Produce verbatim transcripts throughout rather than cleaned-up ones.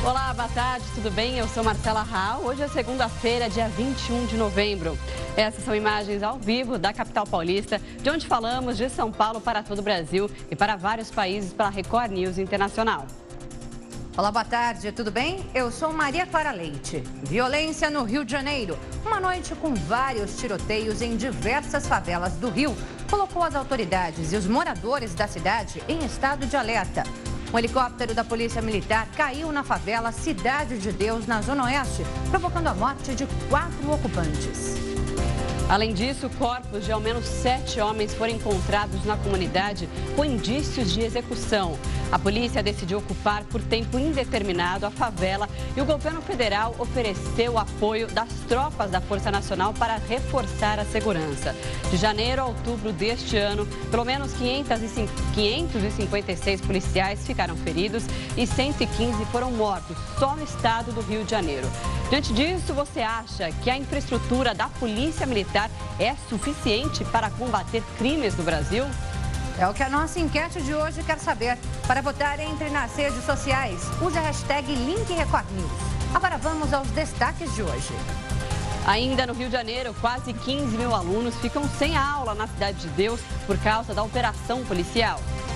Olá, boa tarde, tudo bem? Eu sou Marcela Raul. Hoje é segunda-feira, dia vinte e um de novembro. Essas são imagens ao vivo da capital paulista, de onde falamos de São Paulo para todo o Brasil e para vários países pela Record News Internacional. Olá, boa tarde, tudo bem? Eu sou Maria Clara Leite. Violência no Rio de Janeiro. Uma noite com vários tiroteios em diversas favelas do Rio colocou as autoridades e os moradores da cidade em estado de alerta. Um helicóptero da Polícia Militar caiu na favela Cidade de Deus, na Zona Oeste, provocando a morte de quatro ocupantes. Além disso, corpos de ao menos sete homens foram encontrados na comunidade com indícios de execução. A polícia decidiu ocupar por tempo indeterminado a favela e o governo federal ofereceu o apoio das tropas da Força Nacional para reforçar a segurança. De janeiro a outubro deste ano, pelo menos quinhentos e cinquenta e seis policiais ficaram feridos e cento e quinze foram mortos só no estado do Rio de Janeiro. Diante disso, você acha que a infraestrutura da Polícia Militar é suficiente para combater crimes no Brasil? É o que a nossa enquete de hoje quer saber. Para votar, entre nas redes sociais. Use a hashtag Link Record News. Agora vamos aos destaques de hoje. Ainda no Rio de Janeiro, quase quinze mil alunos ficam sem aula na Cidade de Deus por causa da operação policial.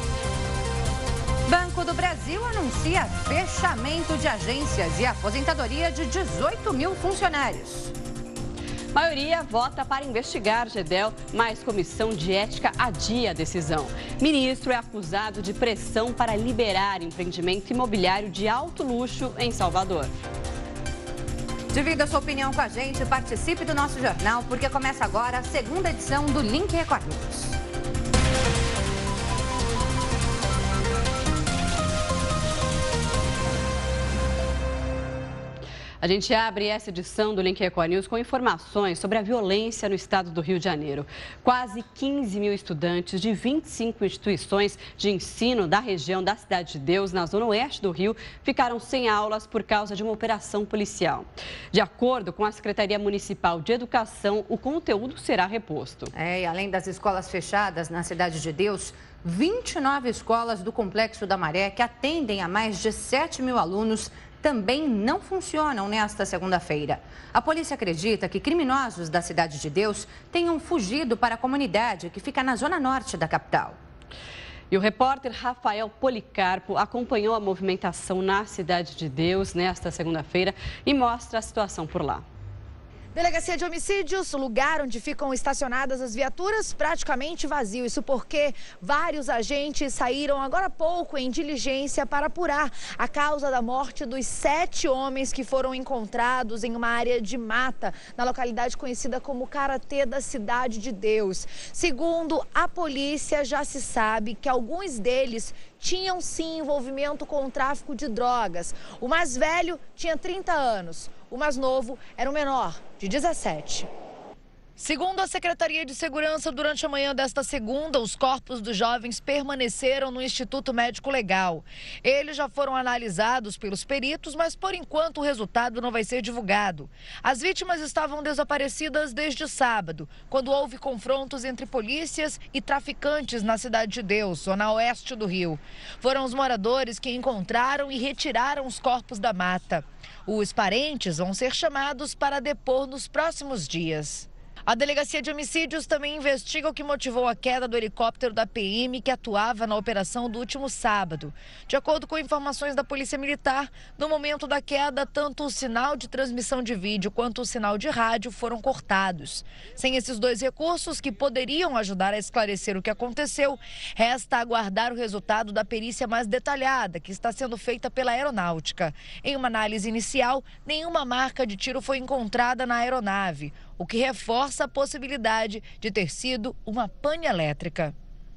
Banco do Brasil anuncia fechamento de agências e aposentadoria de dezoito mil funcionários. Maioria vota para investigar Gedel, mas comissão de ética adia a decisão. Ministro é acusado de pressão para liberar empreendimento imobiliário de alto luxo em Salvador. Divida sua opinião com a gente, participe do nosso jornal, porque começa agora a segunda edição do Link Record News. A gente abre essa edição do Link Record News com informações sobre a violência no estado do Rio de Janeiro. Quase quinze mil estudantes de vinte e cinco instituições de ensino da região da Cidade de Deus, na zona oeste do Rio, ficaram sem aulas por causa de uma operação policial. De acordo com a Secretaria Municipal de Educação, o conteúdo será reposto. É, e além das escolas fechadas na Cidade de Deus, vinte e nove escolas do Complexo da Maré, que atendem a mais de sete mil alunos, também não funcionam nesta segunda-feira. A polícia acredita que criminosos da Cidade de Deus tenham fugido para a comunidade que fica na zona norte da capital. E o repórter Rafael Policarpo acompanhou a movimentação na Cidade de Deus nesta segunda-feira e mostra a situação por lá. Delegacia de Homicídios, lugar onde ficam estacionadas as viaturas, praticamente vazio. Isso porque vários agentes saíram agora há pouco em diligência para apurar a causa da morte dos sete homens que foram encontrados em uma área de mata, na localidade conhecida como Karatê da Cidade de Deus. Segundo a polícia, já se sabe que alguns deles tinham sim envolvimento com o tráfico de drogas. O mais velho tinha trinta anos. O mais novo era o menor, de dezessete. Segundo a Secretaria de Segurança, durante a manhã desta segunda, os corpos dos jovens permaneceram no Instituto Médico Legal. Eles já foram analisados pelos peritos, mas por enquanto o resultado não vai ser divulgado. As vítimas estavam desaparecidas desde sábado, quando houve confrontos entre polícias e traficantes na Cidade de Deus, zona oeste do Rio. Foram os moradores que encontraram e retiraram os corpos da mata. Os parentes vão ser chamados para depor nos próximos dias. A Delegacia de Homicídios também investiga o que motivou a queda do helicóptero da P M que atuava na operação do último sábado. De acordo com informações da Polícia Militar, no momento da queda, tanto o sinal de transmissão de vídeo quanto o sinal de rádio foram cortados. Sem esses dois recursos que poderiam ajudar a esclarecer o que aconteceu, resta aguardar o resultado da perícia mais detalhada, que está sendo feita pela Aeronáutica. Em uma análise inicial, nenhuma marca de tiro foi encontrada na aeronave, o que reforça a possibilidade de ter sido uma pane elétrica.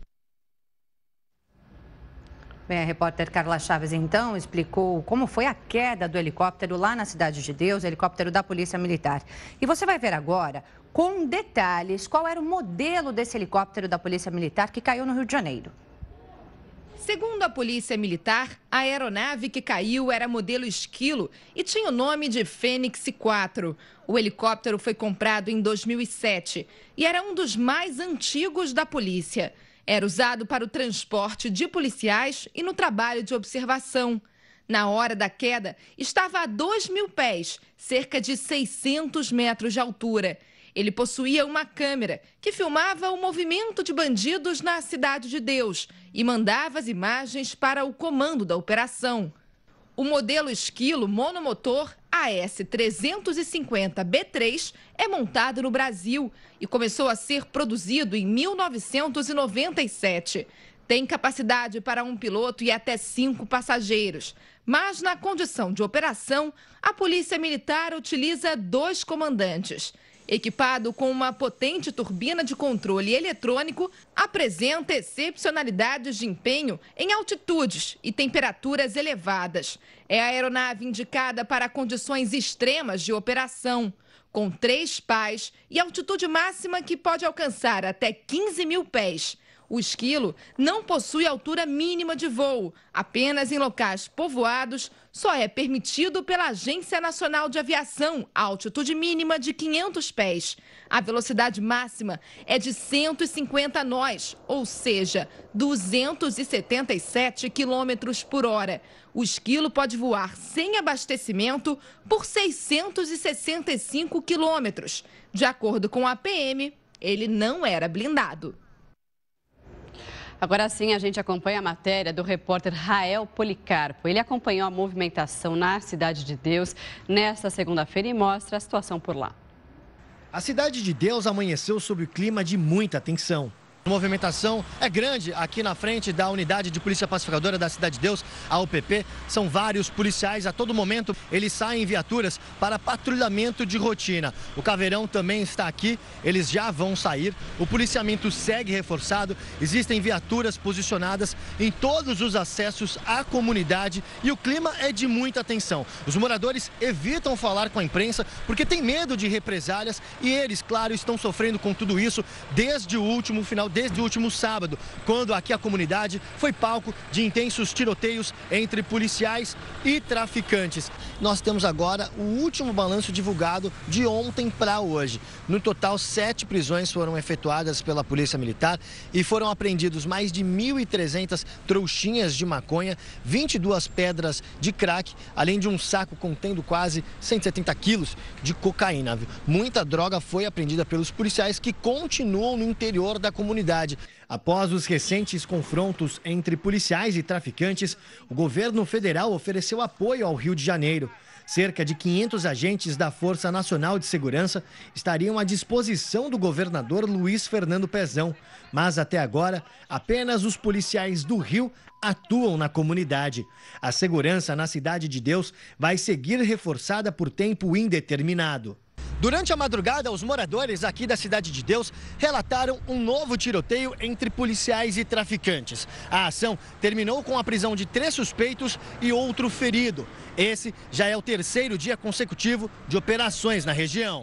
Bem, a repórter Carla Chaves, então, explicou como foi a queda do helicóptero lá na Cidade de Deus, helicóptero da Polícia Militar. E você vai ver agora, com detalhes, qual era o modelo desse helicóptero da Polícia Militar que caiu no Rio de Janeiro. Segundo a Polícia Militar, a aeronave que caiu era modelo Esquilo e tinha o nome de Fênix quatro. O helicóptero foi comprado em dois mil e sete e era um dos mais antigos da polícia. Era usado para o transporte de policiais e no trabalho de observação. Na hora da queda, estava a dois mil pés, cerca de seiscentos metros de altura. Ele possuía uma câmera que filmava o movimento de bandidos na Cidade de Deus e mandava as imagens para o comando da operação. O modelo Esquilo monomotor A S trezentos e cinquenta B três é montado no Brasil e começou a ser produzido em mil novecentos e noventa e sete. Tem capacidade para um piloto e até cinco passageiros. Mas, na condição de operação, a Polícia Militar utiliza dois comandantes. Equipado com uma potente turbina de controle eletrônico, apresenta excepcionalidades de empenho em altitudes e temperaturas elevadas. É a aeronave indicada para condições extremas de operação, com três pás e altitude máxima que pode alcançar até quinze mil pés. O Esquilo não possui altura mínima de voo, apenas em locais povoados, só é permitido pela Agência Nacional de Aviação a altitude mínima de quinhentos pés. A velocidade máxima é de cento e cinquenta nós, ou seja, duzentos e setenta e sete quilômetros por hora. O Esquilo pode voar sem abastecimento por seiscentos e sessenta e cinco quilômetros. De acordo com a P M, ele não era blindado. Agora sim, a gente acompanha a matéria do repórter Rael Policarpo. Ele acompanhou a movimentação na Cidade de Deus nesta segunda-feira e mostra a situação por lá. A Cidade de Deus amanheceu sob o clima de muita tensão. A movimentação é grande aqui na frente da Unidade de Polícia Pacificadora da Cidade de Deus, a U P P. São vários policiais, a todo momento eles saem em viaturas para patrulhamento de rotina. O Caveirão também está aqui, eles já vão sair. O policiamento segue reforçado, existem viaturas posicionadas em todos os acessos à comunidade e o clima é de muita tensão. Os moradores evitam falar com a imprensa porque têm medo de represálias e eles, claro, estão sofrendo com tudo isso desde o último final de Desde o último sábado, quando aqui a comunidade foi palco de intensos tiroteios entre policiais e traficantes. Nós temos agora o último balanço divulgado de ontem para hoje. No total, sete prisões foram efetuadas pela Polícia Militar e foram apreendidos mais de mil e trezentas trouxinhas de maconha, vinte e duas pedras de crack, além de um saco contendo quase cento e setenta quilos de cocaína. Muita droga foi apreendida pelos policiais que continuam no interior da comunidade. Após os recentes confrontos entre policiais e traficantes, o governo federal ofereceu apoio ao Rio de Janeiro. Cerca de quinhentos agentes da Força Nacional de Segurança estariam à disposição do governador Luiz Fernando Pezão. Mas até agora, apenas os policiais do Rio atuam na comunidade. A segurança na Cidade de Deus vai seguir reforçada por tempo indeterminado. Durante a madrugada, os moradores aqui da Cidade de Deus relataram um novo tiroteio entre policiais e traficantes. A ação terminou com a prisão de três suspeitos e outro ferido. Esse já é o terceiro dia consecutivo de operações na região.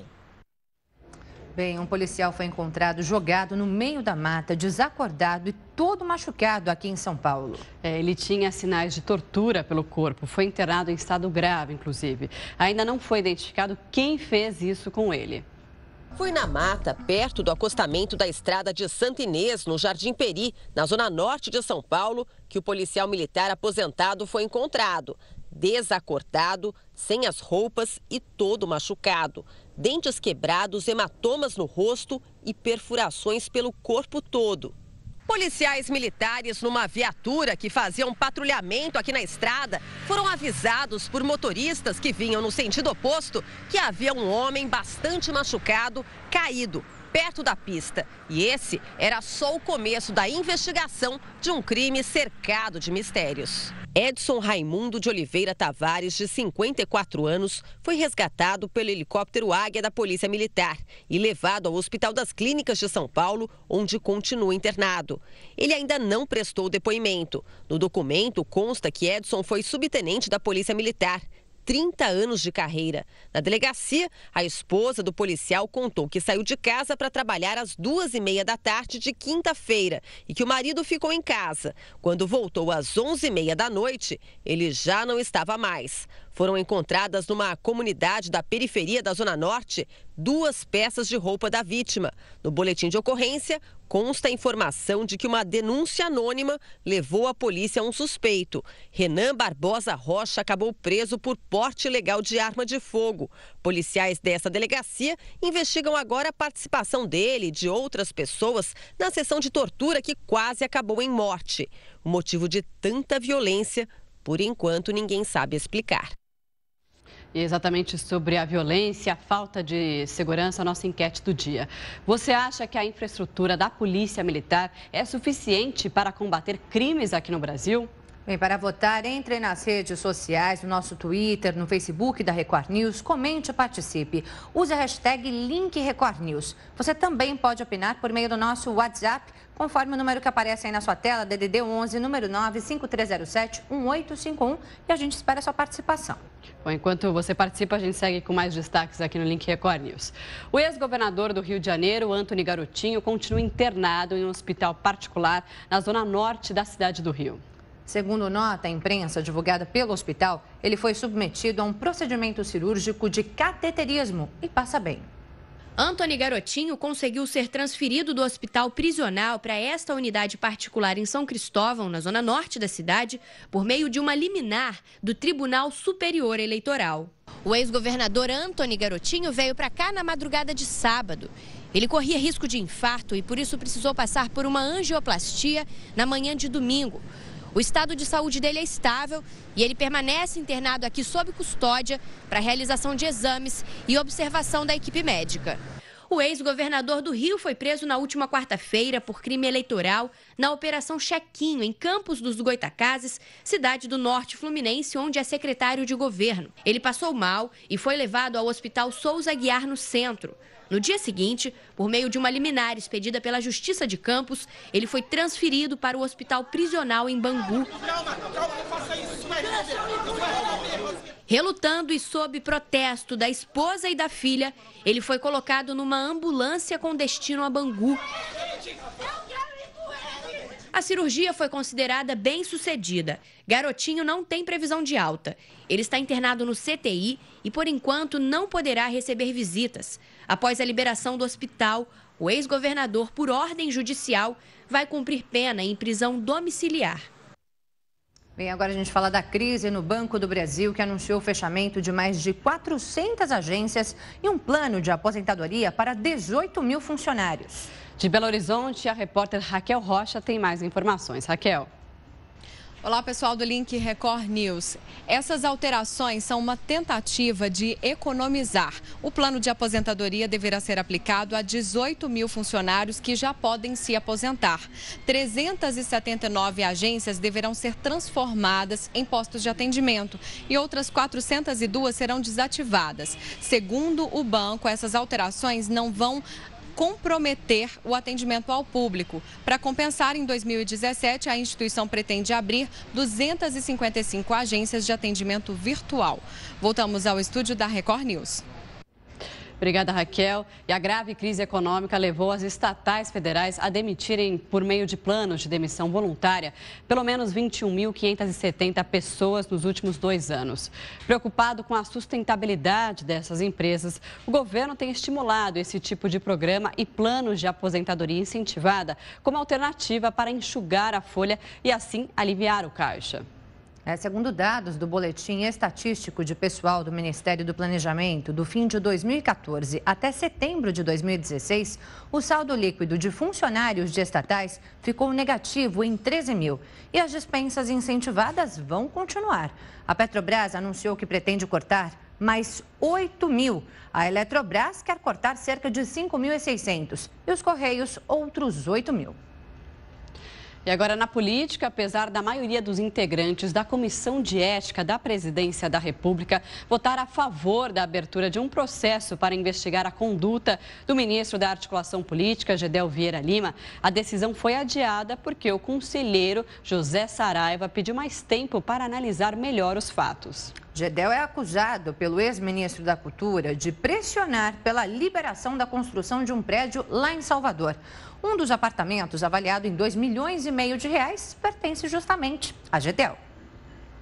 Bem, um policial foi encontrado jogado no meio da mata, desacordado e todo machucado aqui em São Paulo. É, ele tinha sinais de tortura pelo corpo, foi internado em estado grave, inclusive. Ainda não foi identificado quem fez isso com ele. Foi na mata, perto do acostamento da estrada de Santa Inês, no Jardim Peri, na zona norte de São Paulo, que o policial militar aposentado foi encontrado. Desacordado, sem as roupas e todo machucado. Dentes quebrados, hematomas no rosto e perfurações pelo corpo todo. Policiais militares numa viatura que faziam patrulhamento aqui na estrada foram avisados por motoristas que vinham no sentido oposto que havia um homem bastante machucado, caído perto da pista. E esse era só o começo da investigação de um crime cercado de mistérios. Edson Raimundo de Oliveira Tavares, de cinquenta e quatro anos, foi resgatado pelo helicóptero Águia da Polícia Militar e levado ao Hospital das Clínicas de São Paulo, onde continua internado. Ele ainda não prestou depoimento. No documento consta que Edson foi subtenente da Polícia Militar. trinta anos de carreira. Na delegacia, a esposa do policial contou que saiu de casa para trabalhar às duas e meia da tarde de quinta-feira e que o marido ficou em casa. Quando voltou às onze e meia da noite, ele já não estava mais. Foram encontradas numa comunidade da periferia da Zona Norte duas peças de roupa da vítima. No boletim de ocorrência, consta a informação de que uma denúncia anônima levou a polícia a um suspeito. Renan Barbosa Rocha acabou preso por porte ilegal de arma de fogo. Policiais dessa delegacia investigam agora a participação dele e de outras pessoas na sessão de tortura que quase acabou em morte. O motivo de tanta violência, por enquanto, ninguém sabe explicar. E exatamente sobre a violência, a falta de segurança, a nossa enquete do dia. Você acha que a infraestrutura da Polícia Militar é suficiente para combater crimes aqui no Brasil? Bem, para votar, entre nas redes sociais, no nosso Twitter, no Facebook da Record News, comente e participe. Use a hashtag Link Record News. Você também pode opinar por meio do nosso WhatsApp, conforme o número que aparece aí na sua tela, D D D onze, número nove cinco três zero sete, um oito cinco um, e a gente espera a sua participação. Bom, enquanto você participa, a gente segue com mais destaques aqui no Link Record News. O ex-governador do Rio de Janeiro, Antony Garotinho, continua internado em um hospital particular na zona norte da cidade do Rio. Segundo nota à imprensa divulgada pelo hospital, ele foi submetido a um procedimento cirúrgico de cateterismo e passa bem. Antony Garotinho conseguiu ser transferido do hospital prisional para esta unidade particular em São Cristóvão, na zona norte da cidade, por meio de uma liminar do Tribunal Superior Eleitoral. O ex-governador Antony Garotinho veio para cá na madrugada de sábado. Ele corria risco de infarto e por isso precisou passar por uma angioplastia na manhã de domingo. O estado de saúde dele é estável e ele permanece internado aqui sob custódia para realização de exames e observação da equipe médica. O ex-governador do Rio foi preso na última quarta-feira por crime eleitoral na Operação Chequinho, em Campos dos Goitacazes, cidade do norte fluminense, onde é secretário de governo. Ele passou mal e foi levado ao Hospital Souza Aguiar, no centro. No dia seguinte, por meio de uma liminar expedida pela Justiça de Campos, ele foi transferido para o Hospital Prisional em Bangu. Relutando e sob protesto da esposa e da filha, ele foi colocado numa ambulância com destino a Bangu. A cirurgia foi considerada bem-sucedida. Garotinho não tem previsão de alta. Ele está internado no C T I e, por enquanto, não poderá receber visitas. Após a liberação do hospital, o ex-governador, por ordem judicial, vai cumprir pena em prisão domiciliar. Bem, agora a gente fala da crise no Banco do Brasil, que anunciou o fechamento de mais de quatrocentas agências e um plano de aposentadoria para dezoito mil funcionários. De Belo Horizonte, a repórter Raquel Rocha tem mais informações. Raquel. Olá, pessoal do Link Record News. Essas alterações são uma tentativa de economizar. O plano de aposentadoria deverá ser aplicado a dezoito mil funcionários que já podem se aposentar. trezentas e setenta e nove agências deverão ser transformadas em postos de atendimento e outras quatrocentas e duas serão desativadas. Segundo o banco, essas alterações não vão comprometer o atendimento ao público. Para compensar, em dois mil e dezessete, a instituição pretende abrir duzentas e cinquenta e cinco agências de atendimento virtual. Voltamos ao estúdio da Record News. Obrigada, Raquel. E a grave crise econômica levou as estatais federais a demitirem, por meio de planos de demissão voluntária, pelo menos vinte e um mil quinhentas e setenta pessoas nos últimos dois anos. Preocupado com a sustentabilidade dessas empresas, o governo tem estimulado esse tipo de programa e planos de aposentadoria incentivada como alternativa para enxugar a folha e, assim, aliviar o caixa. É, segundo dados do Boletim Estatístico de Pessoal do Ministério do Planejamento, do fim de dois mil e quatorze até setembro de dois mil e dezesseis, o saldo líquido de funcionários de estatais ficou negativo em treze mil e as dispensas incentivadas vão continuar. A Petrobras anunciou que pretende cortar mais oito mil. A Eletrobras quer cortar cerca de cinco mil e seiscentos e os Correios outros oito mil. E agora, na política, apesar da maioria dos integrantes da Comissão de Ética da Presidência da República votar a favor da abertura de um processo para investigar a conduta do ministro da Articulação Política, Gedel Vieira Lima, a decisão foi adiada porque o conselheiro José Saraiva pediu mais tempo para analisar melhor os fatos. Gedel é acusado pelo ex-ministro da Cultura de pressionar pela liberação da construção de um prédio lá em Salvador. Um dos apartamentos, avaliado em dois milhões e meio de reais, pertence justamente a Gedel.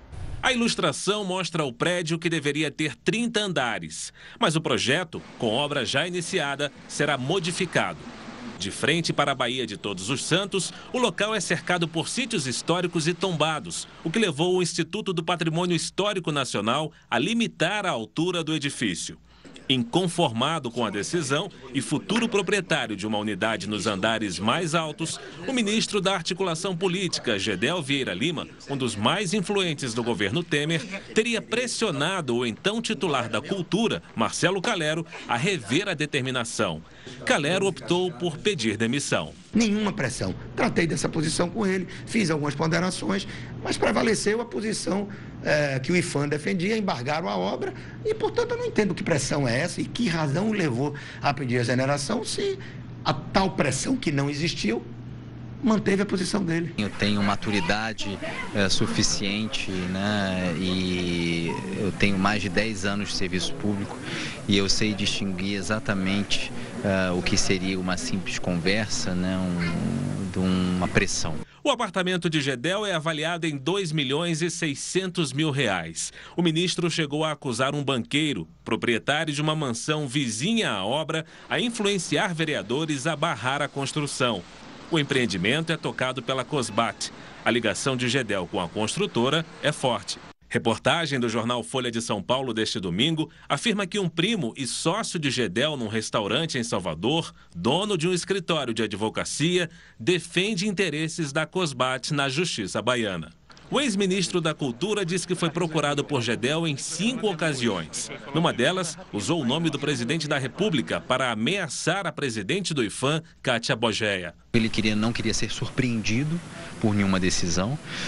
A ilustração mostra o prédio que deveria ter trinta andares, mas o projeto, com obra já iniciada, será modificado. De frente para a Baía de Todos os Santos, o local é cercado por sítios históricos e tombados, o que levou o Instituto do Patrimônio Histórico Nacional a limitar a altura do edifício. Inconformado com a decisão e futuro proprietário de uma unidade nos andares mais altos, o ministro da Articulação Política, Gedel Vieira Lima, um dos mais influentes do governo Temer, teria pressionado o então titular da Cultura, Marcelo Calero, a rever a determinação. Calero optou por pedir demissão. Nenhuma pressão. Tratei dessa posição com ele, fiz algumas ponderações, mas prevaleceu a posição é, que o IPHAN defendia, embargaram a obra e, portanto, eu não entendo que pressão é essa e que razão o levou a pedir a exoneração se a tal pressão que não existiu manteve a posição dele. Eu tenho maturidade é, suficiente, né, e eu tenho mais de dez anos de serviço público e eu sei distinguir exatamente é, o que seria uma simples conversa, né, um, de uma pressão. O apartamento de Gedel é avaliado em dois milhões e seiscentos mil reais. O ministro chegou a acusar um banqueiro, proprietário de uma mansão vizinha à obra, a influenciar vereadores a barrar a construção. O empreendimento é tocado pela Cosbat. A ligação de Gedel com a construtora é forte. Reportagem do jornal Folha de São Paulo deste domingo afirma que um primo e sócio de Gedel num restaurante em Salvador, dono de um escritório de advocacia, defende interesses da Cosbat na justiça baiana. O ex-ministro da Cultura diz que foi procurado por Gedel em cinco ocasiões. Numa delas, usou o nome do presidente da República para ameaçar a presidente do IPHAN, Kátia Bogéia. Ele queria, não queria ser surpreendido por nenhuma decisão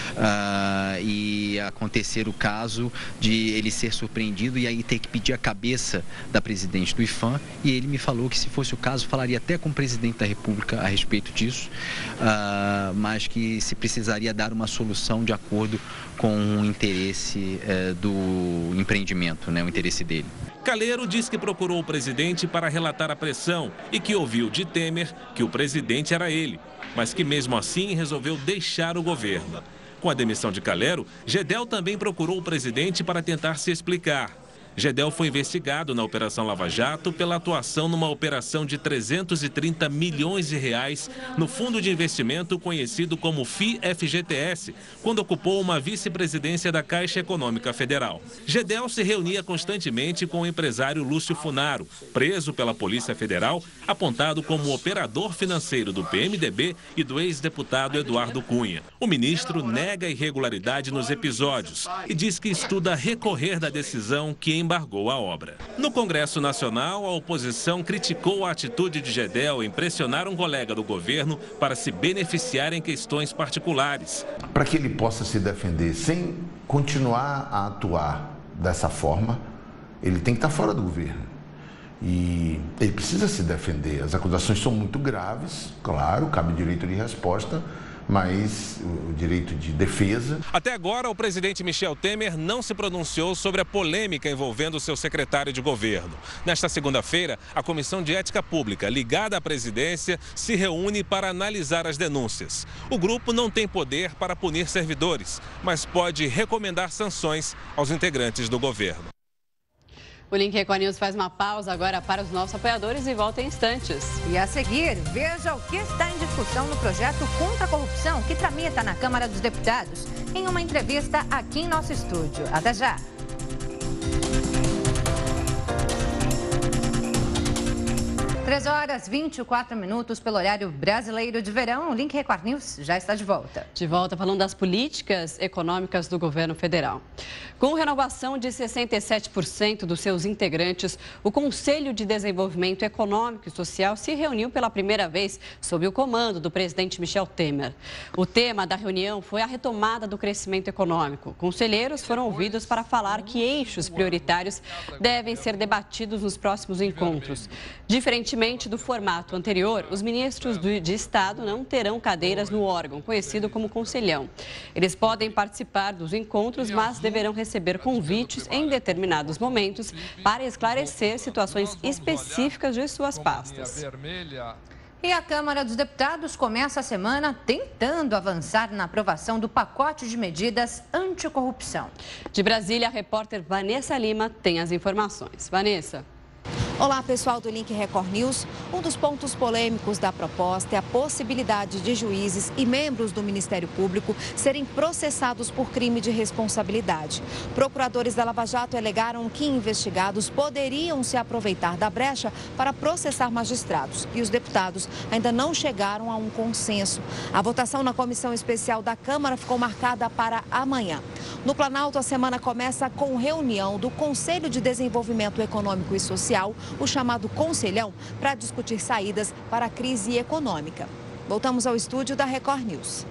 uh, e acontecer o caso de ele ser surpreendido e aí ter que pedir a cabeça da presidente do IPHAN, e ele me falou que, se fosse o caso, falaria até com o presidente da República a respeito disso, uh, mas que se precisaria dar uma solução de acordo com o interesse uh, do empreendimento, né, o interesse dele. Calero diz que procurou o presidente para relatar a pressão e que ouviu de Temer que o presidente era ele, mas que mesmo assim resolveu deixar o governo. Com a demissão de Calero, Gedel também procurou o presidente para tentar se explicar. Gedel foi investigado na Operação Lava Jato pela atuação numa operação de trezentos e trinta milhões de reais no fundo de investimento conhecido como F I F G T S, quando ocupou uma vice-presidência da Caixa Econômica Federal. Gedel se reunia constantemente com o empresário Lúcio Funaro, preso pela Polícia Federal, apontado como operador financeiro do P M D B e do ex-deputado Eduardo Cunha. O ministro nega irregularidade nos episódios e diz que estuda recorrer da decisão que embargou a obra. No Congresso Nacional, a oposição criticou a atitude de Gedel em pressionar um colega do governo para se beneficiar em questões particulares. Para que ele possa se defender sem continuar a atuar dessa forma, ele tem que estar fora do governo. E ele precisa se defender. As acusações são muito graves, claro, cabe direito de resposta, mas o direito de defesa. Até agora, o presidente Michel Temer não se pronunciou sobre a polêmica envolvendo seu secretário de governo. Nesta segunda-feira, a Comissão de Ética Pública, ligada à presidência, se reúne para analisar as denúncias. O grupo não tem poder para punir servidores, mas pode recomendar sanções aos integrantes do governo. O Link Record News faz uma pausa agora para os nossos apoiadores e volta em instantes. E a seguir, veja o que está em discussão no projeto contra a corrupção que tramita na Câmara dos Deputados, em uma entrevista aqui em nosso estúdio. Até já! três horas e vinte e quatro minutos pelo horário brasileiro de verão. O Link Record News já está de volta. De volta falando das políticas econômicas do governo federal. Com renovação de sessenta e sete por cento dos seus integrantes, o Conselho de Desenvolvimento Econômico e Social se reuniu pela primeira vez sob o comando do presidente Michel Temer. O tema da reunião foi a retomada do crescimento econômico. Conselheiros foram ouvidos para falar que eixos prioritários devem ser debatidos nos próximos encontros. Diferentemente do formato anterior, os ministros de Estado não terão cadeiras no órgão, conhecido como Conselhão. Eles podem participar dos encontros, mas deverão receber convites em determinados momentos para esclarecer situações específicas de suas pastas. E a Câmara dos Deputados começa a semana tentando avançar na aprovação do pacote de medidas anticorrupção. De Brasília, a repórter Vanessa Lima tem as informações. Vanessa. Olá, pessoal do Link Record News. Um dos pontos polêmicos da proposta é a possibilidade de juízes e membros do Ministério Público serem processados por crime de responsabilidade. Procuradores da Lava Jato alegaram que investigados poderiam se aproveitar da brecha para processar magistrados e os deputados ainda não chegaram a um consenso. A votação na comissão especial da Câmara ficou marcada para amanhã. No Planalto, a semana começa com reunião do Conselho de Desenvolvimento Econômico e Social, o chamado Conselhão, para discutir saídas para a crise econômica. Voltamos ao estúdio da Record News.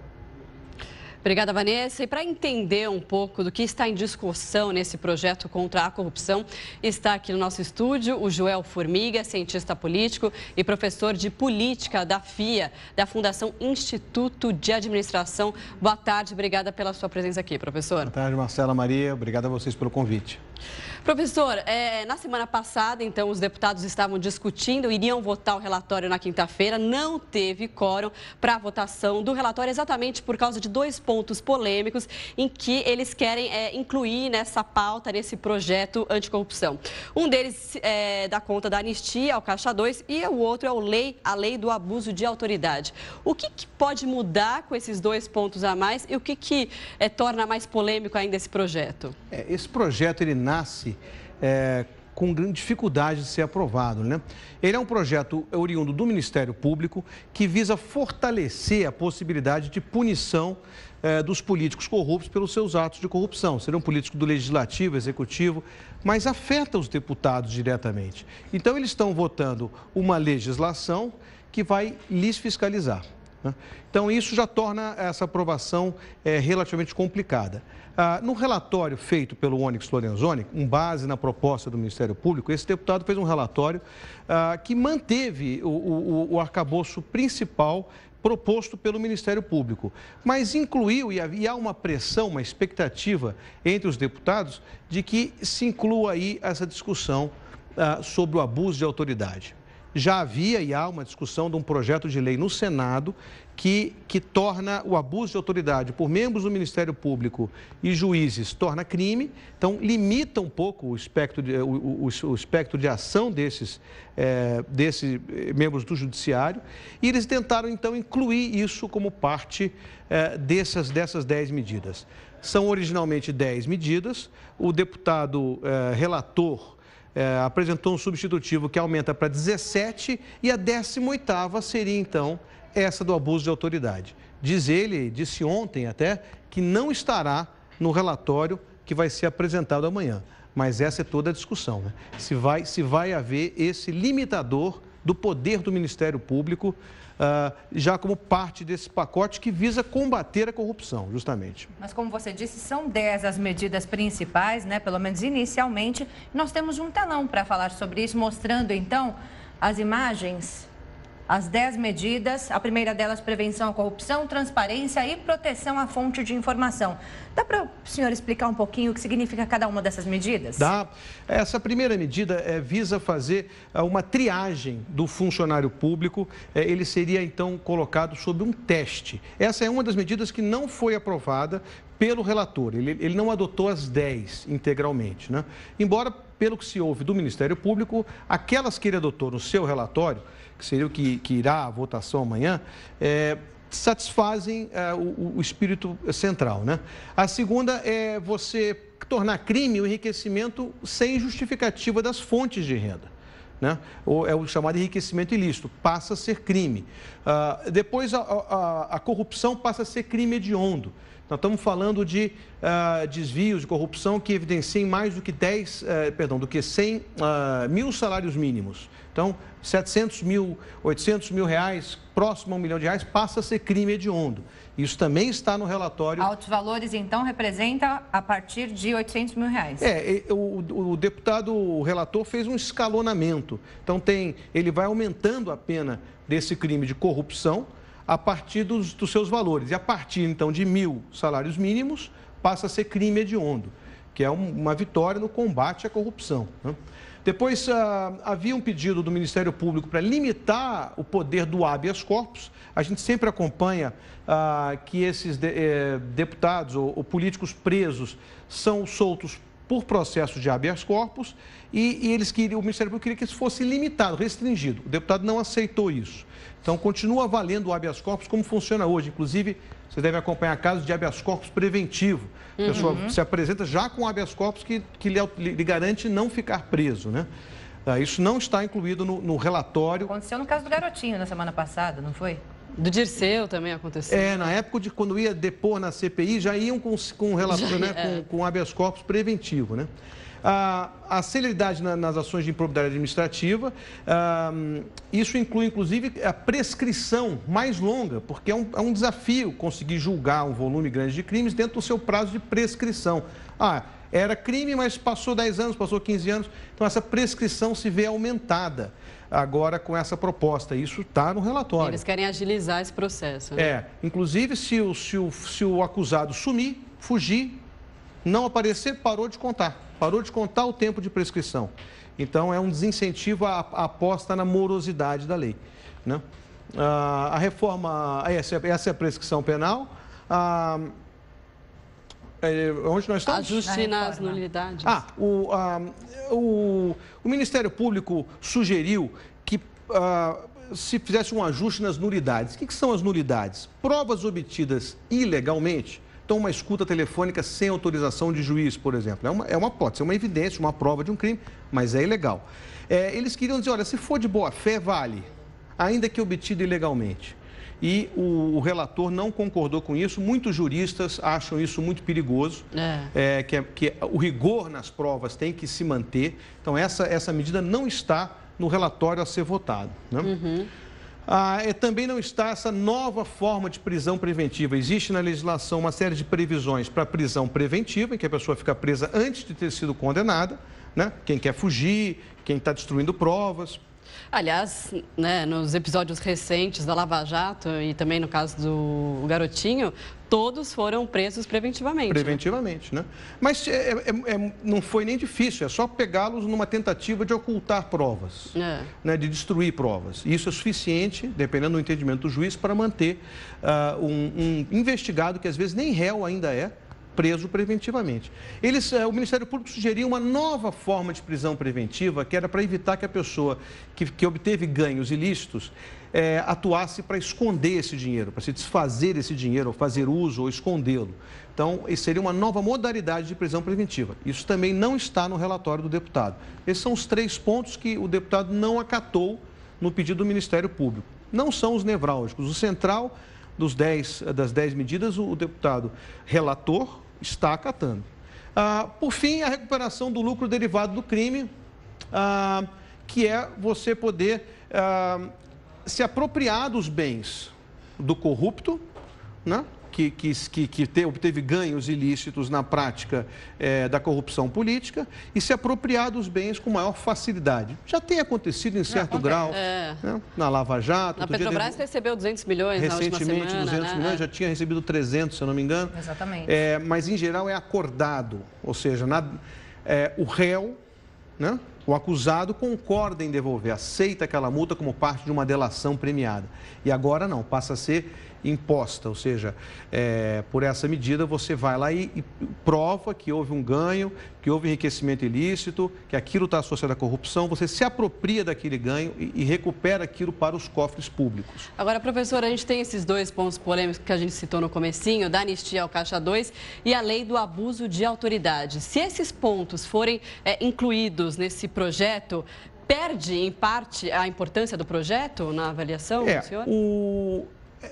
Obrigada, Vanessa. E para entender um pouco do que está em discussão nesse projeto contra a corrupção, está aqui no nosso estúdio o Joel Formiga, cientista político e professor de política da F I A, da Fundação Instituto de Administração. Boa tarde, obrigada pela sua presença aqui, professor. Boa tarde, Marcela, Maria. Obrigado a vocês pelo convite. Professor, é, na semana passada, então, os deputados estavam discutindo, iriam votar o relatório na quinta-feira, não teve quórum para a votação do relatório, exatamente por causa de dois pontos polêmicos em que eles querem é, incluir nessa pauta, nesse projeto anticorrupção. Um deles é, dá conta da anistia ao Caixa dois e o outro é o lei, a lei do abuso de autoridade. O que, que pode mudar com esses dois pontos a mais e o que, que é, torna mais polêmico ainda esse projeto? É, esse projeto, ele nasce É, com grande dificuldade de ser aprovado, né? Ele é um projeto oriundo do Ministério Público que visa fortalecer a possibilidade de punição é, dos políticos corruptos pelos seus atos de corrupção. Serão políticos do Legislativo, Executivo, mas afeta os deputados diretamente. Então, eles estão votando uma legislação que vai lhes fiscalizar, né? Então, isso já torna essa aprovação é, relativamente complicada. Ah, no relatório feito pelo Onyx Lorenzoni, com base na proposta do Ministério Público, esse deputado fez um relatório ah, que manteve o, o, o arcabouço principal proposto pelo Ministério Público, mas incluiu, e havia uma pressão, uma expectativa entre os deputados de que se inclua aí essa discussão ah, sobre o abuso de autoridade. Já havia e há uma discussão de um projeto de lei no Senado que, que torna o abuso de autoridade por membros do Ministério Público e juízes, torna crime, então limita um pouco o espectro de, o, o, o espectro de ação desses, é, desses membros do Judiciário, e eles tentaram então incluir isso como parte é, dessas, dessas dez medidas. São originalmente dez medidas, o deputado é, relator É, apresentou um substitutivo que aumenta para dezessete e a décima oitava seria, então, essa do abuso de autoridade. Diz ele, disse ontem até, que não estará no relatório que vai ser apresentado amanhã. Mas essa é toda a discussão, né? Se vai, se vai haver esse limitador do poder do Ministério Público, Uh, já como parte desse pacote que visa combater a corrupção, justamente. Mas como você disse, são dez as medidas principais, né? Pelo menos inicialmente. Nós temos um telão para falar sobre isso, mostrando então as imagens, as dez medidas. A primeira delas, prevenção à corrupção, transparência e proteção à fonte de informação. Dá para o senhor explicar um pouquinho o que significa cada uma dessas medidas? Dá. Essa primeira medida é, visa fazer uma triagem do funcionário público. É, ele seria, então, colocado sob um teste. Essa é uma das medidas que não foi aprovada pelo relator. Ele, ele não adotou as dez integralmente, né? Embora, pelo que se ouve do Ministério Público, aquelas que ele adotou no seu relatório, que seria o que, que irá à votação amanhã, é, satisfazem é, o, o espírito central, né? A segunda é você tornar crime o enriquecimento sem justificativa das fontes de renda, né? Ou é o chamado enriquecimento ilícito, passa a ser crime. Uh, depois, a, a, a corrupção passa a ser crime hediondo. Nós estamos falando de uh, desvios de corrupção que evidenciem mais do que dez, uh, perdão, do que cem uh, mil salários mínimos. Então, setecentos mil, oitocentos mil reais, próximo a um milhão de reais, passa a ser crime hediondo. Isso também está no relatório. Altos valores, então, representa a partir de oitocentos mil reais. É, o, o deputado, o relator, fez um escalonamento. Então, tem, ele vai aumentando a pena desse crime de corrupção a partir dos, dos seus valores. E a partir, então, de mil salários mínimos, passa a ser crime hediondo. que é uma vitória no combate à corrupção, né? Depois, ah, havia um pedido do Ministério Público para limitar o poder do habeas corpus. A gente sempre acompanha ah, que esses de, eh, deputados ou, ou políticos presos são soltos por processo de habeas corpus e, e eles queriam, o Ministério Público queria que isso fosse limitado, restringido. O deputado não aceitou isso. Então, continua valendo o habeas corpus como funciona hoje. Inclusive, você deve acompanhar casos de habeas corpus preventivo. A pessoa uhum. se apresenta já com habeas corpus que, que lhe, lhe garante não ficar preso, né? Isso não está incluído no, no relatório. Aconteceu no caso do Garotinho na semana passada, não foi? Do Dirceu também aconteceu. É, na época de quando ia depor na C P I, já iam com, com relatório, né, é. com, com habeas corpus preventivo, né? A, a celeridade na, nas ações de improbidade administrativa, ah, isso inclui, inclusive, a prescrição mais longa, porque é um, é um desafio conseguir julgar um volume grande de crimes dentro do seu prazo de prescrição. Ah, era crime, mas passou dez anos, passou quinze anos, então essa prescrição se vê aumentada agora com essa proposta. Isso está no relatório. Eles querem agilizar esse processo, né? É, inclusive, se o, se o, se o acusado sumir, fugir, não aparecer, parou de contar. Parou de contar o tempo de prescrição. Então, é um desincentivo à, à aposta na morosidade da lei, né? Ah, a reforma, essa, essa é a prescrição penal. Ah, é, onde nós estamos? Ajuste nas nulidades. Ah, o, ah, o, o Ministério Público sugeriu que ah, se fizesse um ajuste nas nulidades. O que, que são as nulidades? Provas obtidas ilegalmente. Então, uma escuta telefônica sem autorização de juiz, por exemplo. É uma, é uma, pode ser uma evidência, uma prova de um crime, mas é ilegal. É, eles queriam dizer, olha, se for de boa fé, vale, ainda que obtido ilegalmente. E o, o relator não concordou com isso. Muitos juristas acham isso muito perigoso, é. É, que, é, que o rigor nas provas tem que se manter. Então, essa, essa medida não está no relatório a ser votado, né? Uhum. Ah, é, também não está essa nova forma de prisão preventiva. Existe na legislação uma série de previsões para prisão preventiva, em que a pessoa fica presa antes de ter sido condenada, né? Quem quer fugir, quem está destruindo provas. Aliás, né, nos episódios recentes da Lava Jato e também no caso do Garotinho, todos foram presos preventivamente. Preventivamente, né? né? Mas é, é, é, não foi nem difícil, é só pegá-los numa tentativa de ocultar provas, é. né, de destruir provas. Isso é suficiente, dependendo do entendimento do juiz, para manter uh, um, um investigado, que às vezes nem réu ainda é, preso preventivamente. Eles, o Ministério Público sugeriu uma nova forma de prisão preventiva, que era para evitar que a pessoa que, que obteve ganhos ilícitos é, atuasse para esconder esse dinheiro, para se desfazer esse dinheiro, ou fazer uso ou escondê-lo. Então, isso seria uma nova modalidade de prisão preventiva. Isso também não está no relatório do deputado. Esses são os três pontos que o deputado não acatou no pedido do Ministério Público. Não são os nevrálgicos. O central dos dez, das dez medidas, o deputado relator está acatando. Ah, por fim, a recuperação do lucro derivado do crime, ah, que é você poder ah, se apropriar dos bens do corrupto, né? que, que, que, que te, obteve ganhos ilícitos na prática é, da corrupção política e se apropriar dos bens com maior facilidade. Já tem acontecido em certo grau, é. né? Na Lava Jato. Na Petrobras de... recebeu duzentos milhões recentemente, na última semana, duzentos né? milhões, já tinha recebido trezentos, se eu não me engano. Exatamente. É, mas, em geral, é acordado, ou seja, na, é, o réu, né? O acusado concorda em devolver, aceita aquela multa como parte de uma delação premiada. E agora não, passa a ser imposta, ou seja, é, por essa medida você vai lá e, e prova que houve um ganho, que houve enriquecimento ilícito, que aquilo está associado à corrupção, você se apropria daquele ganho e, e recupera aquilo para os cofres públicos. Agora, professor, a gente tem esses dois pontos polêmicos que a gente citou no comecinho, da anistia ao Caixa dois e a lei do abuso de autoridade. Se esses pontos forem é, incluídos nesse projeto, perde, em parte, a importância do projeto na avaliação é, do senhor? O...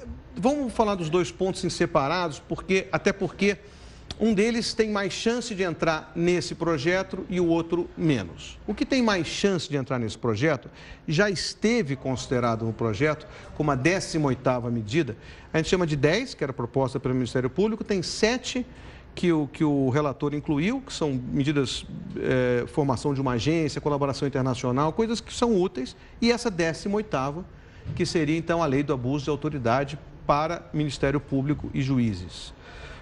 Vamos falar dos dois pontos em separados, porque, até porque um deles tem mais chance de entrar nesse projeto e o outro menos. O que tem mais chance de entrar nesse projeto já esteve considerado no projeto como a décima oitava medida. A gente chama de dez, que era proposta pelo Ministério Público, tem sete que o, que o relator incluiu, que são medidas, é, formação de uma agência, colaboração internacional, coisas que são úteis, e essa décima oitava, que seria, então, a lei do abuso de autoridade para Ministério Público e juízes.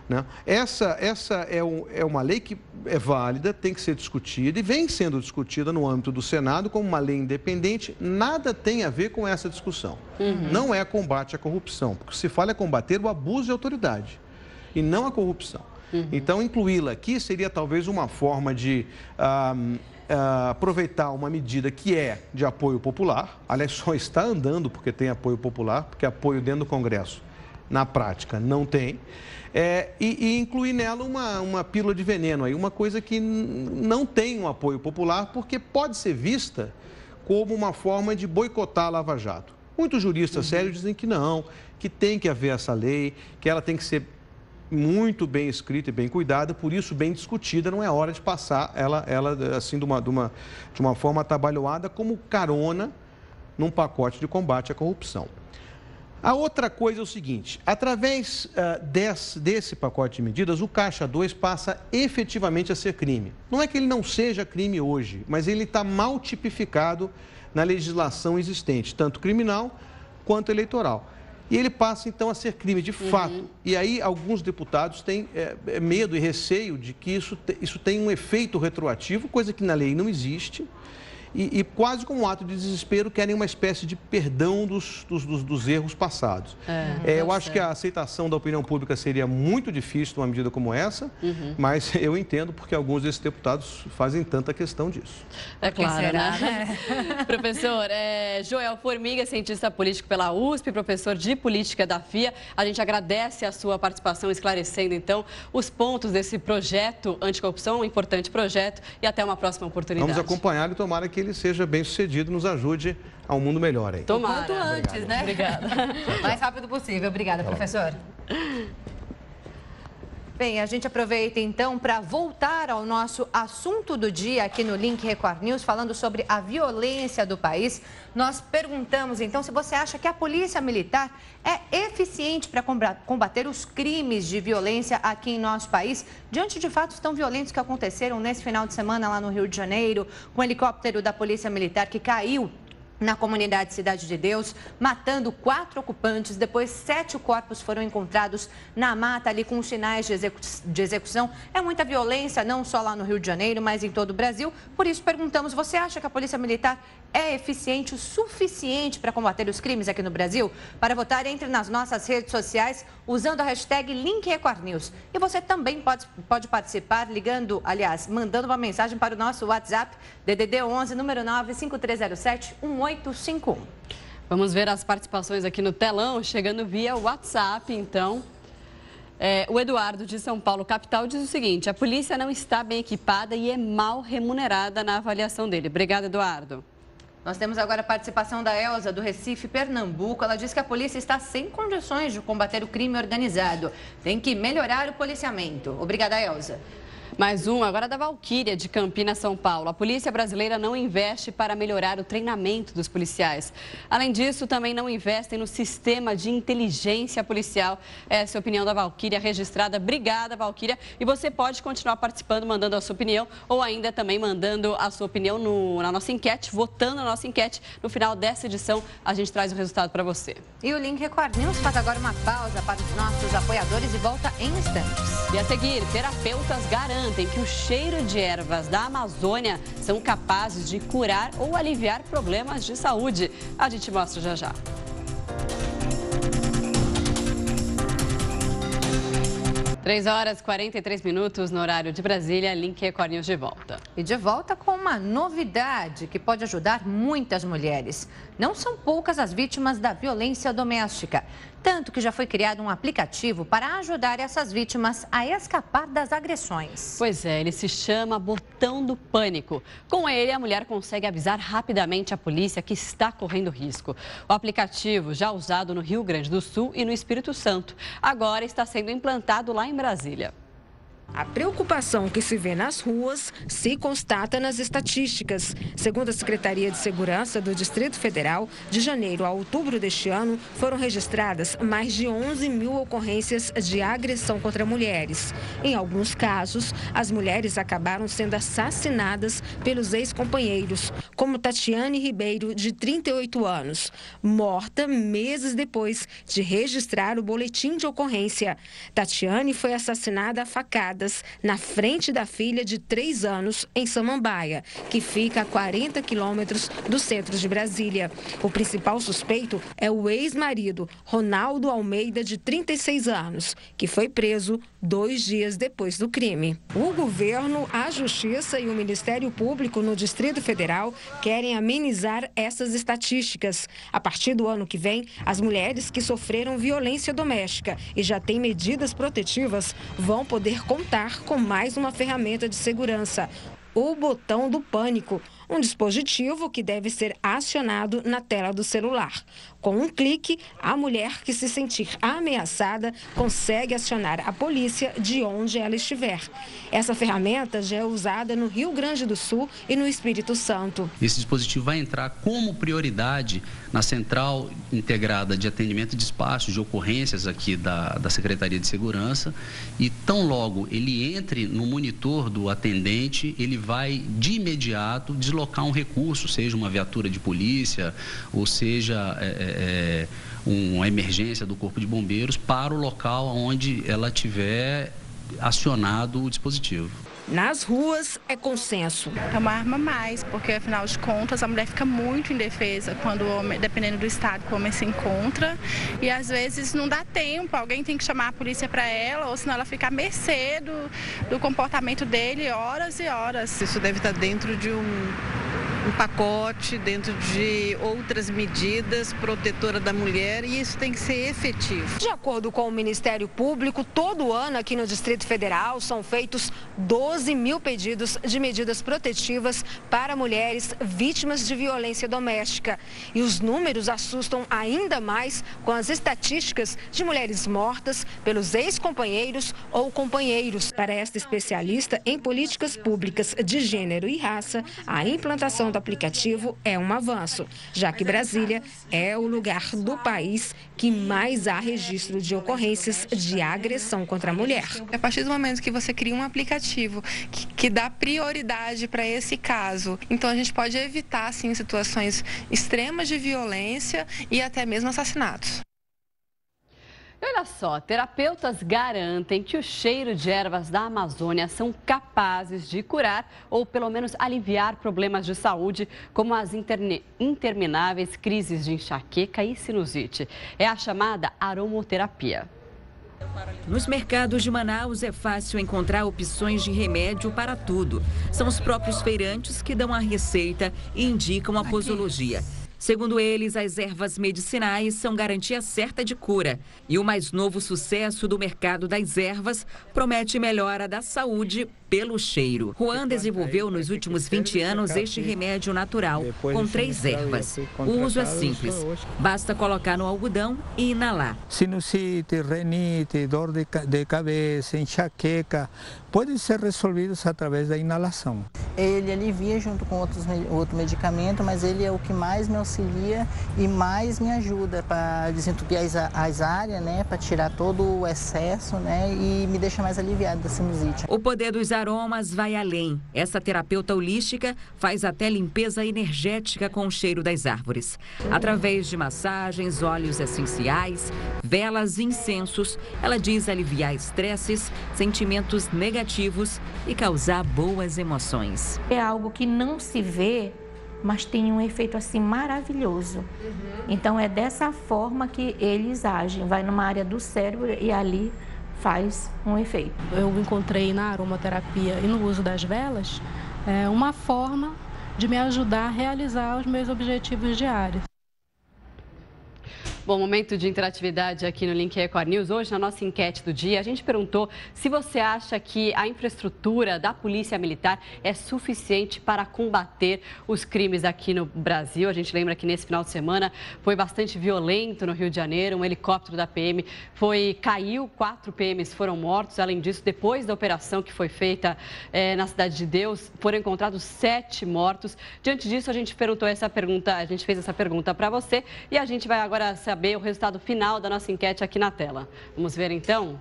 Né? Essa, essa é, um, é uma lei que é válida, tem que ser discutida e vem sendo discutida no âmbito do Senado como uma lei independente. Nada tem a ver com essa discussão. Uhum. Não é combate à corrupção, porque se fala é combater o abuso de autoridade e não a corrupção. Uhum. Então, incluí-la aqui seria talvez uma forma de ah, ah, aproveitar uma medida que é de apoio popular. Aliás, só está andando porque tem apoio popular, porque apoio dentro do Congresso, na prática, não tem. É, e, e incluir nela uma, uma pílula de veneno, aí, uma coisa que não tem um apoio popular, porque pode ser vista como uma forma de boicotar a Lava Jato. Muitos juristas uhum. sérios dizem que não, que tem que haver essa lei, que ela tem que ser muito bem escrita e bem cuidada, por isso bem discutida, não é hora de passar ela, ela assim, de uma, de, uma, de uma forma atabalhoada como carona num pacote de combate à corrupção. A outra coisa é o seguinte, através uh, desse, desse pacote de medidas, o Caixa dois passa efetivamente a ser crime. Não é que ele não seja crime hoje, mas ele está mal tipificado na legislação existente, tanto criminal quanto eleitoral. E ele passa, então, a ser crime de fato. Uhum. E aí, alguns deputados têm é, medo e receio de que isso, te, isso tenha um efeito retroativo, coisa que na lei não existe. E, e quase como um ato de desespero, querem uma espécie de perdão dos, dos, dos, dos erros passados. É, é, eu acho que a aceitação da opinião pública seria muito difícil numa medida como essa, uhum. mas eu entendo porque alguns desses deputados fazem tanta questão disso. É claro, será, né? né? Professor, é, Joel Formiga, cientista político pela U S P, professor de política da F I A, a gente agradece a sua participação esclarecendo, então, os pontos desse projeto anticorrupção, um importante projeto, e até uma próxima oportunidade. Vamos acompanhar e tomara que ele seja bem sucedido, nos ajude a um mundo melhor aí. Tomara. Quanto antes, Obrigado. né? Obrigada. Mais rápido possível. Obrigada, professor. Bem, a gente aproveita então para voltar ao nosso assunto do dia aqui no Link Record News, falando sobre a violência do país. Nós perguntamos então se você acha que a Polícia Militar é eficiente para combater os crimes de violência aqui em nosso país, diante de fatos tão violentos que aconteceram nesse final de semana lá no Rio de Janeiro, com o helicóptero da Polícia Militar que caiu na comunidade Cidade de Deus, matando quatro ocupantes. Depois, sete corpos foram encontrados na mata ali com sinais de, execu de execução. É muita violência, não só lá no Rio de Janeiro, mas em todo o Brasil. Por isso, perguntamos, você acha que a Polícia Militar é eficiente o suficiente para combater os crimes aqui no Brasil? Para votar, entre nas nossas redes sociais usando a hashtag Link Record News. E você também pode, pode participar ligando, aliás, mandando uma mensagem para o nosso WhatsApp, D D D onze, número nove cinco três zero sete um oito cinco um. Vamos ver as participações aqui no telão, chegando via WhatsApp, então. É, o Eduardo, de São Paulo, capital, diz o seguinte: a polícia não está bem equipada e é mal remunerada na avaliação dele. Obrigada, Eduardo. Nós temos agora a participação da Elza, do Recife, Pernambuco. Ela diz que a polícia está sem condições de combater o crime organizado. Tem que melhorar o policiamento. Obrigada, Elza. Mais um, agora da Valquíria, de Campinas, São Paulo. A polícia brasileira não investe para melhorar o treinamento dos policiais. Além disso, também não investem no sistema de inteligência policial. Essa é a opinião da Valquíria registrada. Obrigada, Valquíria. E você pode continuar participando, mandando a sua opinião, ou ainda também mandando a sua opinião no, na nossa enquete, votando na nossa enquete. No final dessa edição, a gente traz o resultado para você. E o Link Record News faz agora uma pausa para os nossos apoiadores e volta em instantes. E a seguir, terapeutas garantem que o cheiro de ervas da Amazônia são capazes de curar ou aliviar problemas de saúde. A gente mostra já já. três horas e quarenta e três minutos no horário de Brasília, Link Record News de volta. E de volta com uma novidade que pode ajudar muitas mulheres. Não são poucas as vítimas da violência doméstica. Tanto que já foi criado um aplicativo para ajudar essas vítimas a escapar das agressões. Pois é, ele se chama Botão do Pânico. Com ele, a mulher consegue avisar rapidamente a polícia que está correndo risco. O aplicativo, já usado no Rio Grande do Sul e no Espírito Santo, agora está sendo implantado lá em Brasília. A preocupação que se vê nas ruas se constata nas estatísticas. Segundo a Secretaria de Segurança do Distrito Federal, de janeiro a outubro deste ano, foram registradas mais de onze mil ocorrências de agressão contra mulheres. Em alguns casos, as mulheres acabaram sendo assassinadas pelos ex-companheiros, como Tatiane Ribeiro, de trinta e oito anos, morta meses depois de registrar o boletim de ocorrência. Tatiane foi assassinada a facadas na frente da filha de três anos, em Samambaia, que fica a quarenta quilômetros do centro de Brasília. O principal suspeito é o ex-marido, Ronaldo Almeida, de trinta e seis anos, que foi preso dois dias depois do crime. O governo, a Justiça e o Ministério Público no Distrito Federal querem amenizar essas estatísticas. A partir do ano que vem, as mulheres que sofreram violência doméstica e já têm medidas protetivas vão poder contar com mais uma ferramenta de segurança, o botão do pânico, um dispositivo que deve ser acionado na tela do celular. Com um clique, a mulher que se sentir ameaçada consegue acionar a polícia de onde ela estiver. Essa ferramenta já é usada no Rio Grande do Sul e no Espírito Santo. Esse dispositivo vai entrar como prioridade na Central Integrada de Atendimento e Despacho de Ocorrências aqui da, da Secretaria de Segurança, e tão logo ele entre no monitor do atendente, ele vai de imediato deslocar um recurso, seja uma viatura de polícia, ou seja é, é, uma emergência do Corpo de Bombeiros, para o local onde ela tiver acionado o dispositivo. Nas ruas é consenso. É uma arma a mais, porque afinal de contas a mulher fica muito indefesa quando o homem, dependendo do estado que o homem se encontra, e às vezes não dá tempo, alguém tem que chamar a polícia para ela, ou senão ela fica à mercê do, do comportamento dele horas e horas. Isso deve estar dentro de um um pacote, dentro de outras medidas protetoras da mulher, e isso tem que ser efetivo. De acordo com o Ministério Público, todo ano aqui no Distrito Federal são feitos doze mil pedidos de medidas protetivas para mulheres vítimas de violência doméstica. E os números assustam ainda mais com as estatísticas de mulheres mortas pelos ex-companheiros ou companheiros. Para esta especialista em políticas públicas de gênero e raça, a implantação do aplicativo é um avanço, já que Brasília é o lugar do país que mais há registro de ocorrências de agressão contra a mulher. A partir do momento que você cria um aplicativo que, que dá prioridade para esse caso, então a gente pode evitar, sim, situações extremas de violência e até mesmo assassinatos. E olha só, terapeutas garantem que o cheiro de ervas da Amazônia são capazes de curar ou pelo menos aliviar problemas de saúde, como as interne... intermináveis crises de enxaqueca e sinusite. É a chamada aromoterapia. Nos mercados de Manaus é fácil encontrar opções de remédio para tudo. São os próprios feirantes que dão a receita e indicam a posologia. Segundo eles, as ervas medicinais são garantia certa de cura. E o mais novo sucesso do mercado das ervas promete melhora da saúde pelo cheiro. Juan desenvolveu nos últimos vinte anos este remédio natural, com três ervas. O uso é simples. Basta colocar no algodão e inalar. Sinusite, renite, dor de, de cabeça, enxaqueca, podem ser resolvidos através da inalação. Ele alivia junto com outros, outro medicamento, mas ele é o que mais me auxilia e mais me ajuda para desentupir as, as áreas, né, para tirar todo o excesso, né, e me deixa mais aliviado da sinusite. O poder dos aromas vai além. Essa terapeuta holística faz até limpeza energética com o cheiro das árvores. Através de massagens, óleos essenciais, velas e incensos, ela diz aliviar estresses, sentimentos negativos e causar boas emoções. É algo que não se vê, mas tem um efeito assim maravilhoso. Uhum. Então é dessa forma que eles agem. Vai numa área do cérebro e ali faz um efeito. Eu encontrei na aromaterapia e no uso das velas é, uma forma de me ajudar a realizar os meus objetivos diários. Bom, momento de interatividade aqui no Link Record News. Hoje, na nossa enquete do dia, a gente perguntou se você acha que a infraestrutura da Polícia Militar é suficiente para combater os crimes aqui no Brasil. A gente lembra que nesse final de semana foi bastante violento no Rio de Janeiro. Um helicóptero da P M foi, caiu, quatro P Ms foram mortos. Além disso, depois da operação que foi feita eh, na Cidade de Deus, foram encontrados sete mortos. Diante disso, a gente perguntou essa pergunta, a gente fez essa pergunta para você e a gente vai agora saber o resultado final da nossa enquete aqui na tela. Vamos ver então?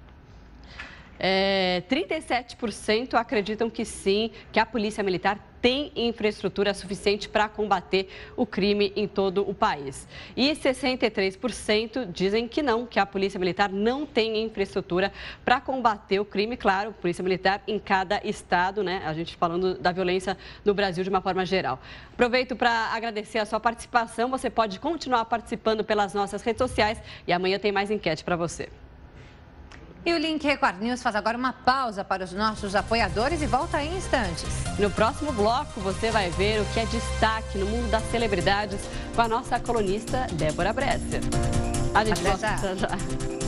É, trinta e sete por cento acreditam que sim, que a Polícia Militar tem infraestrutura suficiente para combater o crime em todo o país. E sessenta e três por cento dizem que não, que a Polícia Militar não tem infraestrutura para combater o crime. Claro, Polícia Militar em cada estado, né? A gente falando da violência no Brasil de uma forma geral. Aproveito para agradecer a sua participação. Você pode continuar participando pelas nossas redes sociais e amanhã tem mais enquete para você. E o Link Record News faz agora uma pausa para os nossos apoiadores e volta em instantes. No próximo bloco, você vai ver o que é destaque no mundo das celebridades com a nossa colunista Débora Bresser. A gente Até volta já. já.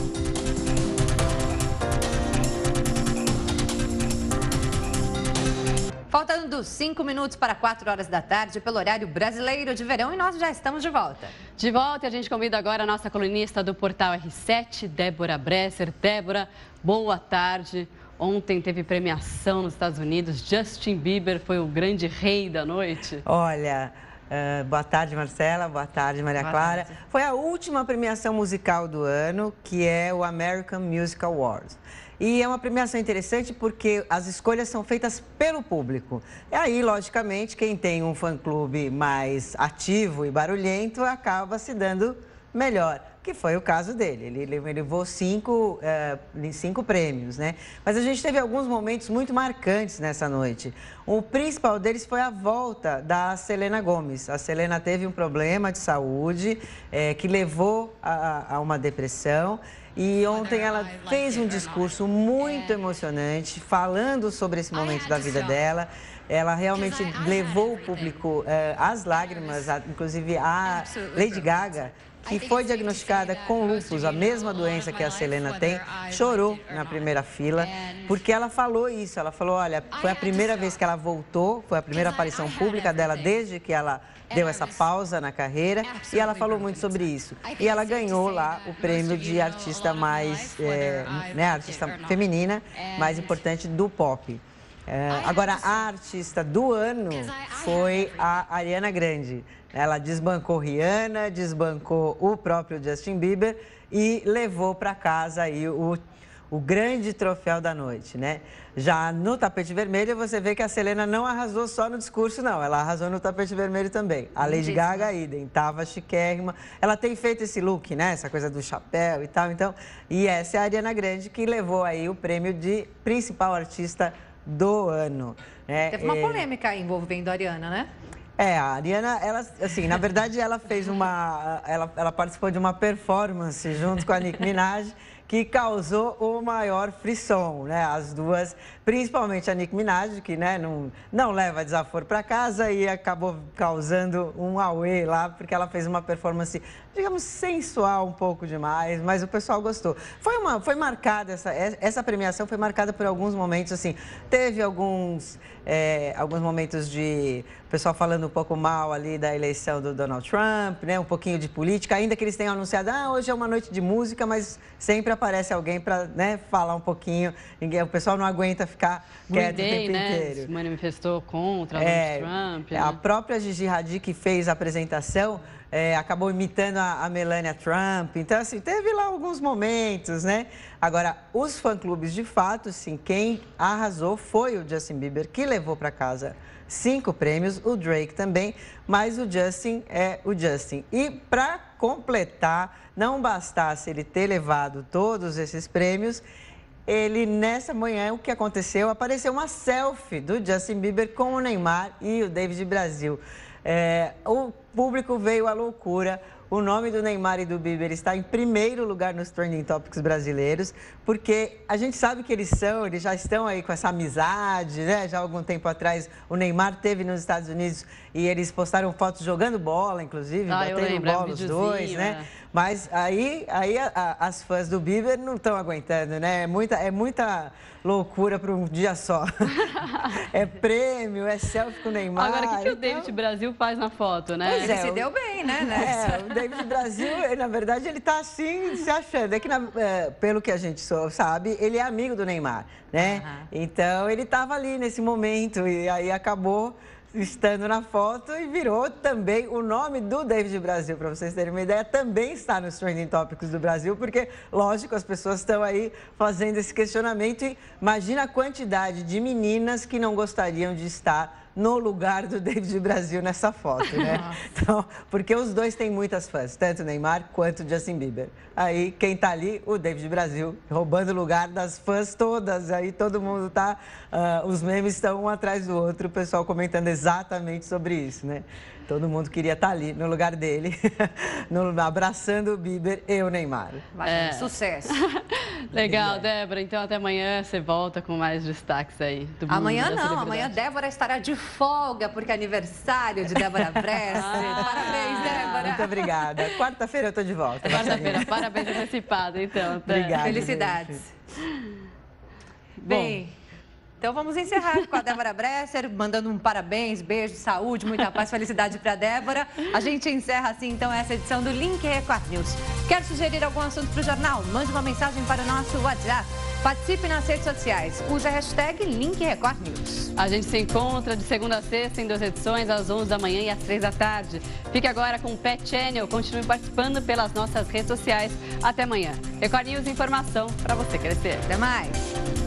Faltando cinco minutos para quatro horas da tarde, pelo horário brasileiro de verão, e nós já estamos de volta. De volta, e a gente convida agora a nossa colunista do Portal R sete, Débora Bresser. Débora, boa tarde. Ontem teve premiação nos Estados Unidos. Justin Bieber foi o grande rei da noite. Olha, uh, boa tarde, Marcela. Boa tarde, Maria boa Clara. Tarde. Foi a última premiação musical do ano, que é o American Music Awards. E é uma premiação interessante porque as escolhas são feitas pelo público. E aí, logicamente, quem tem um fã-clube mais ativo e barulhento acaba se dando melhor, que foi o caso dele. Ele levou cinco, uh, cinco prêmios, né? Mas a gente teve alguns momentos muito marcantes nessa noite. O principal deles foi a volta da Selena Gomez. A Selena teve um problema de saúde é, que levou a, a uma depressão. E ontem ela fez um discurso muito emocionante, falando sobre esse momento da vida dela. Ela realmente levou o público eh, às lágrimas, a, inclusive a Lady Gaga, que foi diagnosticada com lúpus, a mesma doença que a Selena tem, chorou na primeira fila, porque ela falou isso. Ela falou, olha, foi a primeira vez que ela voltou, foi a primeira aparição pública dela desde que ela deu essa pausa na carreira, e ela falou muito sobre isso. E ela ganhou lá o prêmio de artista mais, é, né, artista feminina mais importante do pop. É, agora, a artista do ano foi a Ariana Grande. Ela desbancou Rihanna, desbancou o próprio Justin Bieber e levou para casa aí o, o grande troféu da noite, né? Já no tapete vermelho, você vê que a Selena não arrasou só no discurso, não. Ela arrasou no tapete vermelho também. A Lady Gaga, idem, tava chiquérrima. Ela tem feito esse look, né? Essa coisa do chapéu e tal. Então, e essa é a Ariana Grande que levou aí o prêmio de principal artista do ano. Né? Teve uma é... polêmica envolvendo a Ariana, né? É, a Ariana, ela, assim, na verdade, ela fez uma... Ela, ela participou de uma performance junto com a Nicki Minaj, que causou o maior frisson, né? As duas, principalmente a Nicki Minaj, que, né, não, não leva desaforo para casa e acabou causando um auê lá, porque ela fez uma performance, digamos, sensual um pouco demais, mas o pessoal gostou. Foi, uma, foi marcada, essa, essa premiação foi marcada por alguns momentos, assim, teve alguns, é, alguns momentos de o pessoal falando um pouco mal ali da eleição do Donald Trump, né? Um pouquinho de política, ainda que eles tenham anunciado, ah, hoje é uma noite de música, mas sempre aparece alguém para, né, falar um pouquinho. Ninguém, o pessoal não aguenta ficar quieto Day, o tempo né? inteiro. Se manifestou contra é, Donald Trump. Né? A própria Gigi Hadid, que fez a apresentação, é, acabou imitando a, a Melania Trump. Então, assim, teve lá alguns momentos, né? Agora, os fã-clubes, de fato, sim, quem arrasou foi o Justin Bieber, que levou para casa cinco prêmios, o Drake também, mas o Justin é o Justin. E para completar, não bastasse ele ter levado todos esses prêmios, ele, nessa manhã, o que aconteceu? Apareceu uma selfie do Justin Bieber com o Neymar e o David Brasil. É, o público veio à loucura. O nome do Neymar e do Bieber está em primeiro lugar nos Trending Topics brasileiros, porque a gente sabe que eles são, eles já estão aí com essa amizade, né? Já há algum tempo atrás, o Neymar esteve nos Estados Unidos e eles postaram fotos jogando bola, inclusive, ah, batendo bola os dois, né? É. Mas aí, aí a, a, as fãs do Bieber não estão aguentando, né? É muita, é muita loucura para um dia só. É prêmio, é selfie com o Neymar. Agora, o que, que o então... David Brasil faz na foto, né? Pois Ele é, se o... deu bem, né, né? É, o David Brasil, ele, na verdade, ele tá assim, se achando. É que, na, é, pelo que a gente sabe, ele é amigo do Neymar, né? Uhum. Então, ele estava ali nesse momento e aí acabou estando na foto e virou também o nome do David Brasil, para vocês terem uma ideia, também está nos Trending Topics do Brasil, porque, lógico, as pessoas estão aí fazendo esse questionamento e imagina a quantidade de meninas que não gostariam de estar no lugar do David Brasil nessa foto, né? Então, porque os dois têm muitas fãs, tanto o Neymar quanto o Justin Bieber. Aí, quem tá ali, o David Brasil, roubando o lugar das fãs todas. Aí, todo mundo tá... Uh, os memes estão um atrás do outro, o pessoal comentando exatamente sobre isso, né? Todo mundo queria estar ali, no lugar dele, no, abraçando o Bieber e o Neymar. É. Sucesso. Legal, Débora. Então, até amanhã você volta com mais destaques aí do mundo. Amanhã não, amanhã Débora estará de folga, porque é aniversário de Débora Bresser. Parabéns, Débora. Muito obrigada. Quarta-feira eu tô de volta. Quarta-feira, parabéns antecipado, então. Obrigada. Felicidades. Bem... Bom. Então vamos encerrar com a Débora Bresser, mandando um parabéns, beijo, saúde, muita paz, felicidade para a Débora. A gente encerra assim então essa edição do Link Record News. Quer sugerir algum assunto para o jornal? Mande uma mensagem para o nosso WhatsApp. Participe nas redes sociais. Use a hashtag Link Record News. A gente se encontra de segunda a sexta em duas edições, às onze da manhã e às três da tarde. Fique agora com o Pet Channel. Continue participando pelas nossas redes sociais. Até amanhã. Record News, informação para você crescer. Até mais.